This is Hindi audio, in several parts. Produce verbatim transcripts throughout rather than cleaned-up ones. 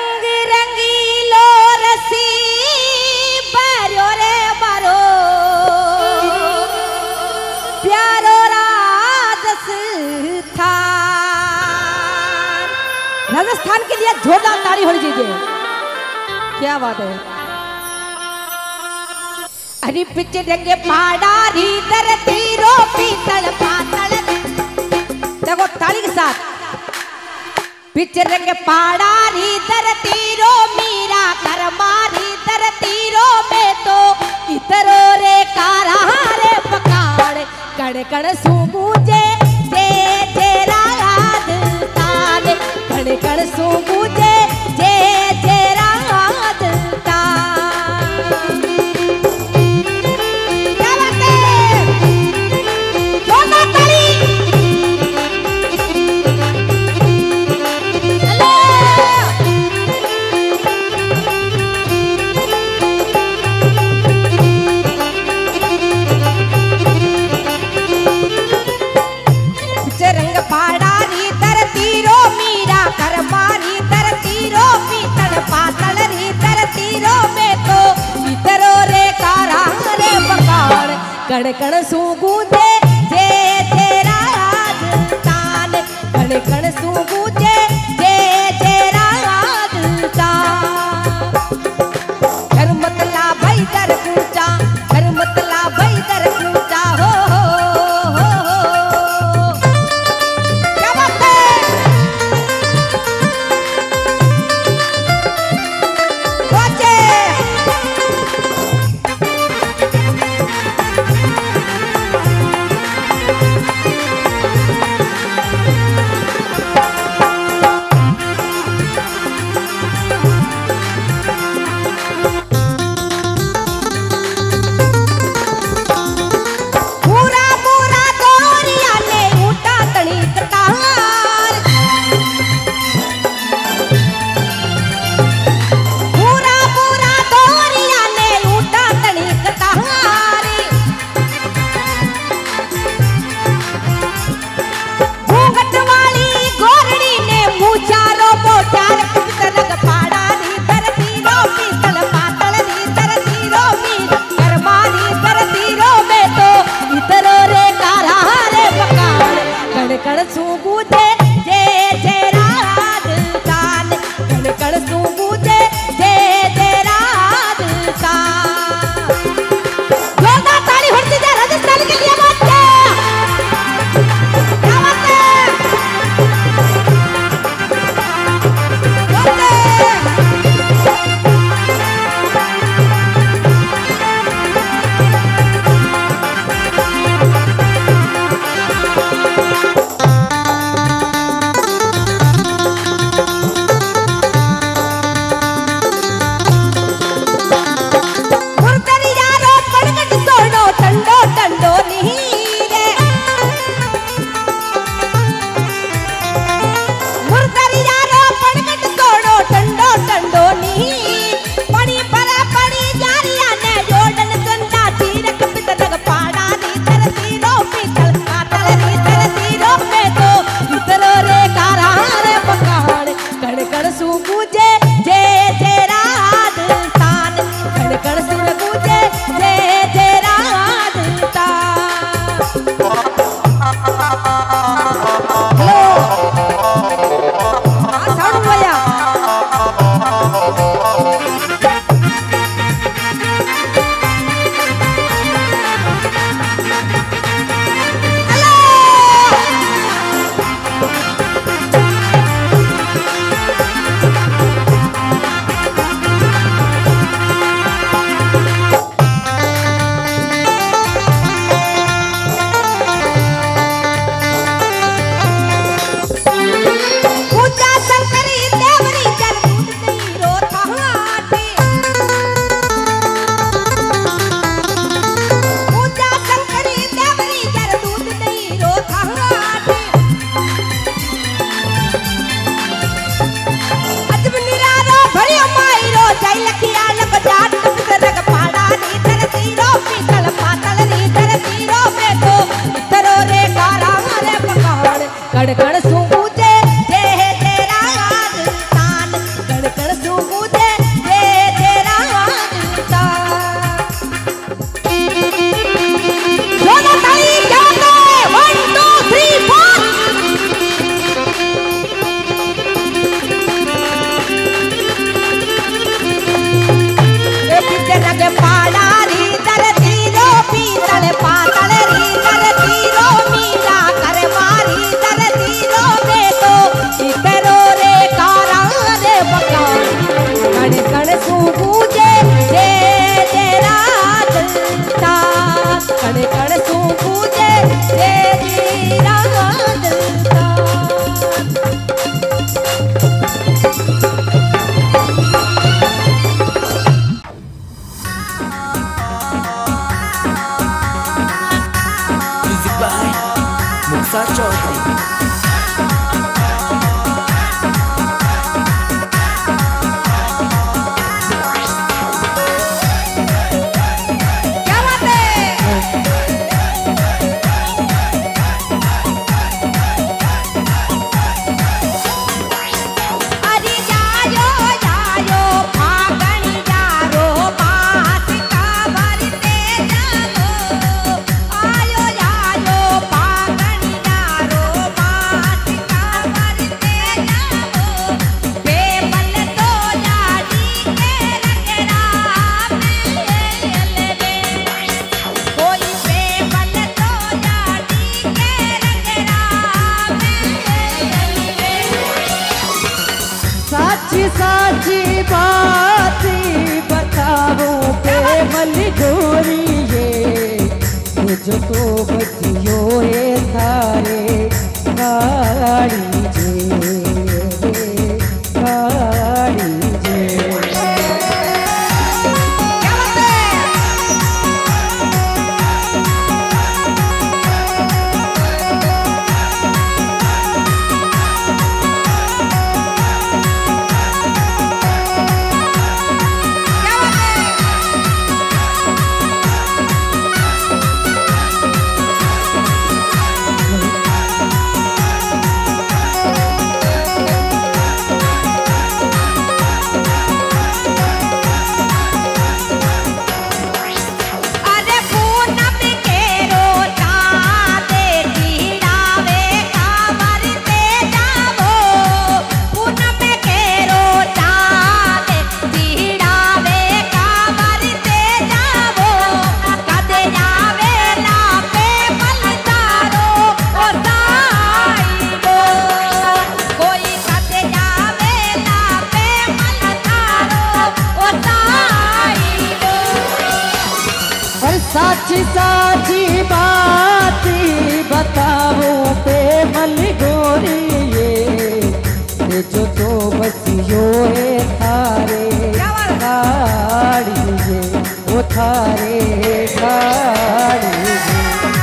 रंग रंगीलो रसी बारो रे बारो प्यारो राजस्थान। राजस्थान के लिए जोरदार ताली होनी चाहिए। क्या बात है। अरे पिच रंगे पहाड़ा री धरती रो पीतल पातल। देखो ताली के साथ। पिच रंग पहाड़ा री धरती रो मीरा कर मारी धरती रो में तो इतरो रे कारा रे पकाड़ कड़ कड़ सुबूजे जे जे राजस्थान कड़ कड़ सुबूजे जे जे राजस्थान। क्या बात है। जोरदार ताली। रंग पहाड़ा री धरती रो मीरा कर मारी धरती रो पीतल पातल री धरती रो में तो इतरो रे कारा रे बकाड़ कड़ कड़ सुगूजे जे जे राजस्थान कड़ कड़ सुगूजे जे जे राजस्थान। घर मतला भाई दर कूचा घर मतला भाई दर कूचा हो हो हो हो। कड़ कड़ सुबूजे जे तेरा राजस्थान कड़ कड़ कणसू गूंजे जे तेरा दिलता कण कणसू गूंजे जे तेरा दिलता म्यूजिक बाय मुक्ता चौधरी। साची साची बात बताओ प्रेमल गोरी ये जो तो बतियो है थारे गाड़ी जे गाड़ी जे साची साची बात बताओ प्रेमल गोरी ये जो तो बसियो है थारे गाड़ी ये वो थारे गाड़ी ये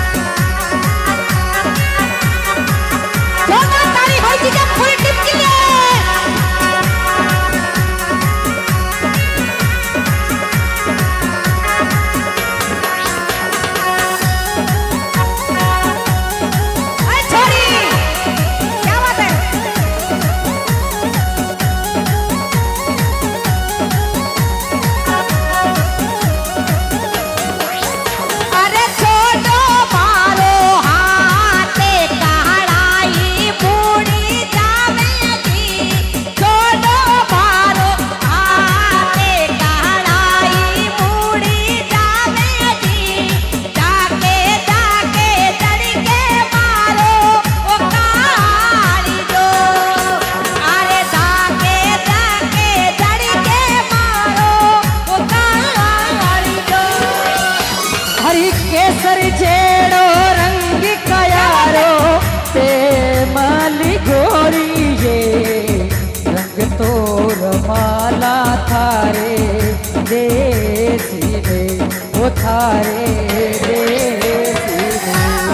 केसर जेड़ो रंग कयारो प्रेमल गोरी ये रंग तोर माला थारे देसी में वो थारे देसी में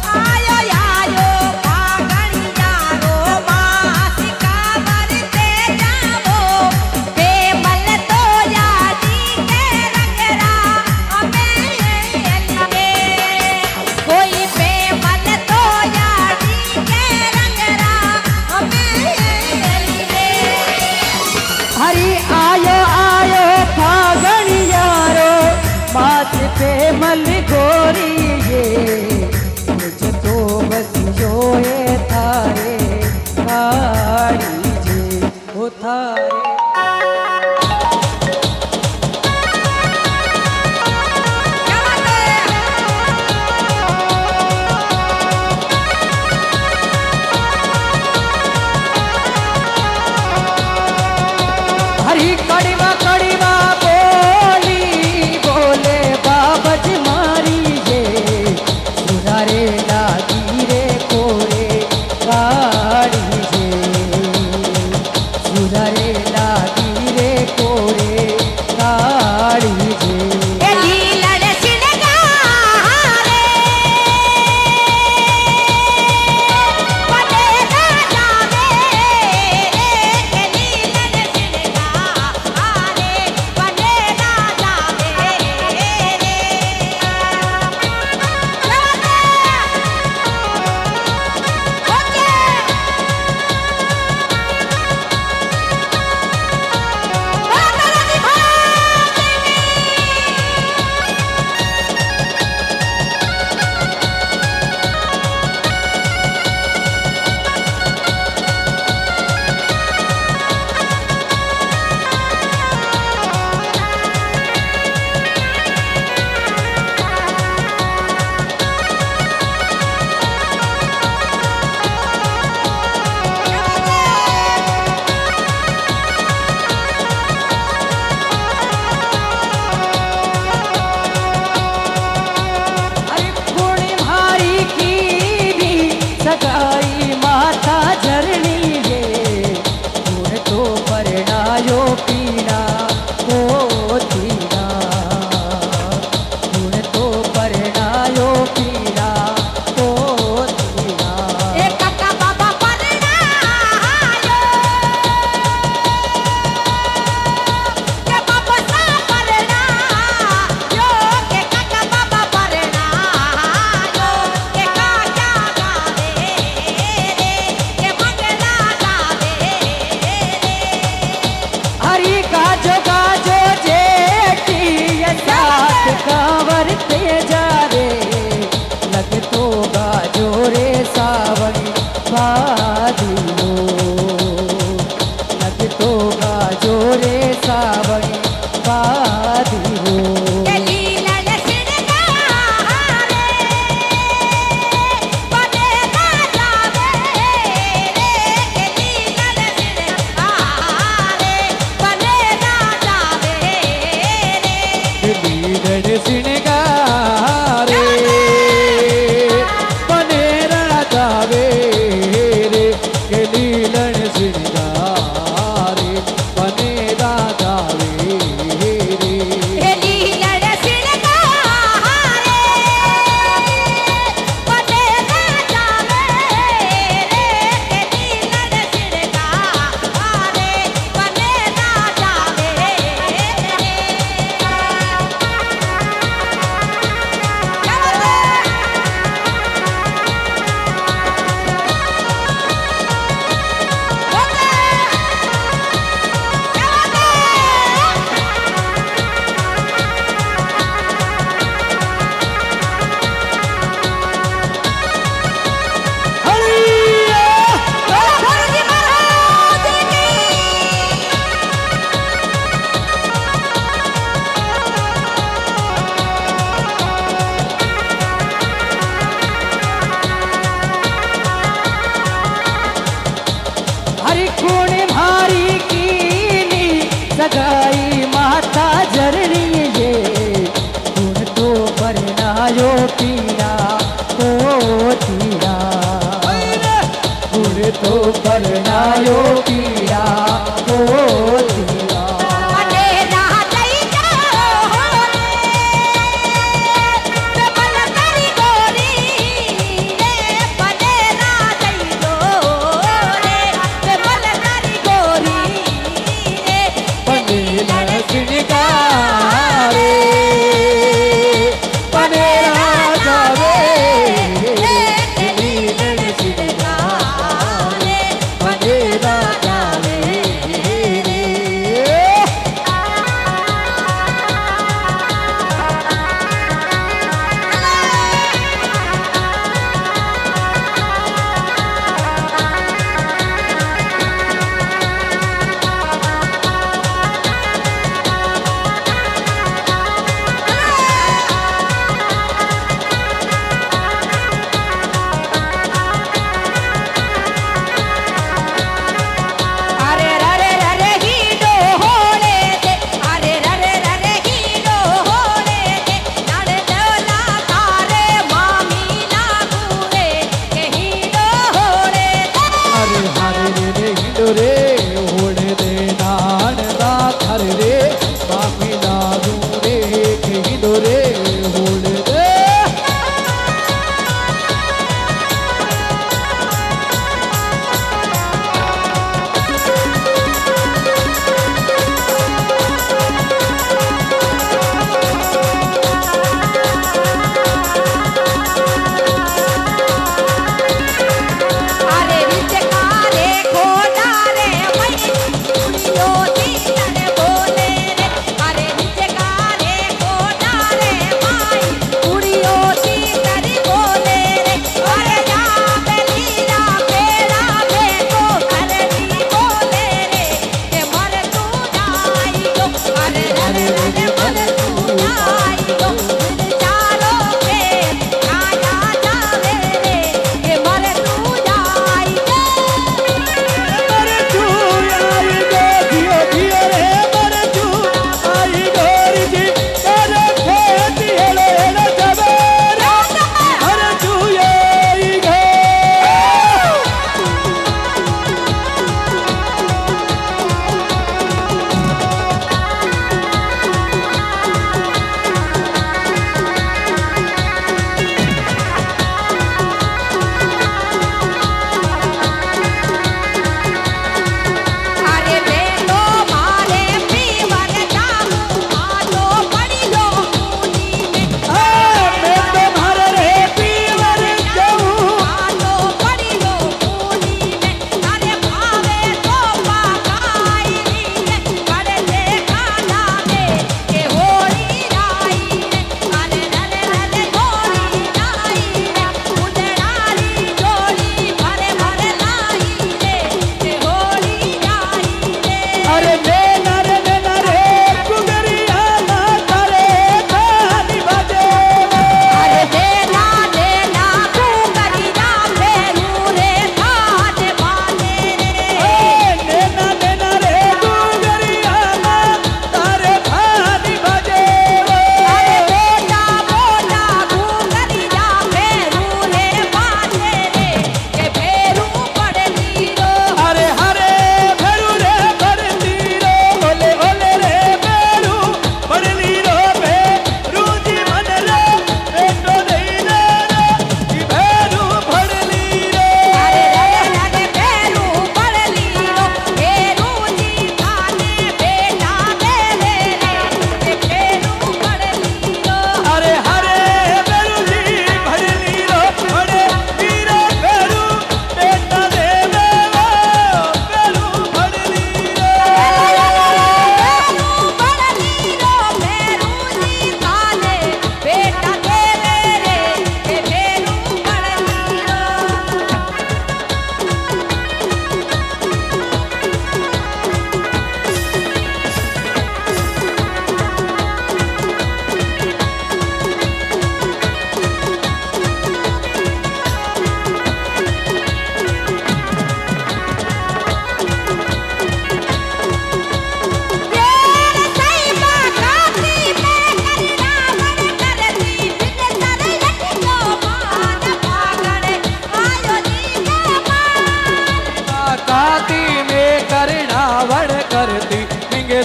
आयो आयो रसियो ए थारे काड़ी जे ओ थारे। हरी कड़वा कड़वा बोली बोले बाबज मारी ये सुधारे लागी रे कोरे काड़ी जे सुधारे लागी रे कोरे काड़ी जे। सगाई माथा झरनी ये तूने तो परणायो पीना ओ तीना तूने तो परणायो पीना ओ तीना। ए काका बाबा परणायो के बाबा सा परणायो के काका बाबा परणायो के काका गावे के मंगला गावे हरी गाजो गाजो जेठी ये साथ कांवरते जा रे लग तो गाजो रे सावनी बादियो लग तो गाजो रे सावनी बादियो। के लीलन सिंगारे बने ना जावे रे के लीलन सिंगारे बने ना जावे रे। लीलन सिंगारे बनेरा जावे रे के लीलन सिंगारे बनेरा जावे रे। के लीलन सिंगारे बने ना जावे रे के लीलन सिंगारे बने ना जावे रे। हरी खून भारी कीनी सगाई माथा झरनी ये खून तो परनायो पीना ओ तीना खून तो परनायो पीना ओ तीना। बने ना जाई जाओ रे बल करी गोरी रे बने ना जाई दो रे बल करी गोरी रे बनेरा सिंगारे बनेरा जावे रे लीलन सिंगारे बनेरा जावे रे।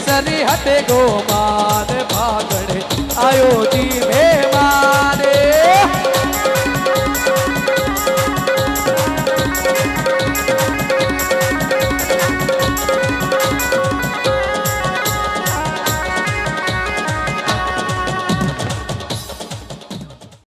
सरी हटे गो मान भागड़े आयो जी